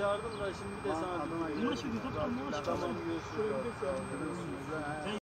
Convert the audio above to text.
çağırdım da şimdi de sana. Adana Tamam görüşürüz.